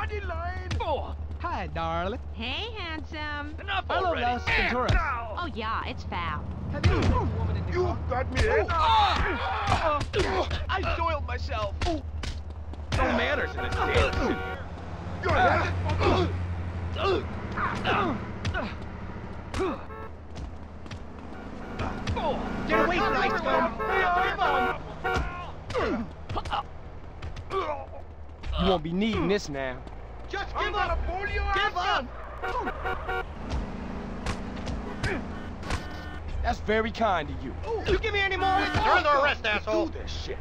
body line. Oh. Hi, darling. Hey, handsome. Enough Hello, already. Los Venturas. Oh, yeah, it's foul. Have you seen a woman in the You car? got me. I soiled myself. No manners in this damn city. Get away from me, You won't be needing this now. Just give up. Give up. That's very kind of you. You give me any more? You're under arrest, asshole. Do this shit.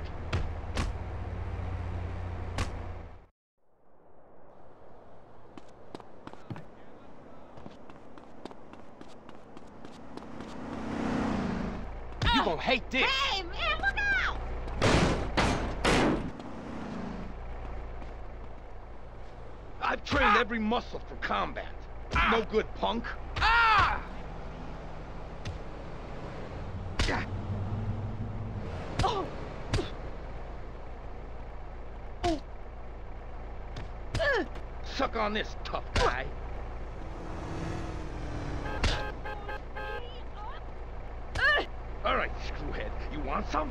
You gonna hate this. Hey, man, look out! I've trained every muscle for combat. No good, punk. Suck on this, tough guy. All right, screwhead. You want some?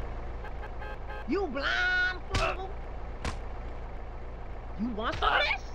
You blind fool! You want some of this?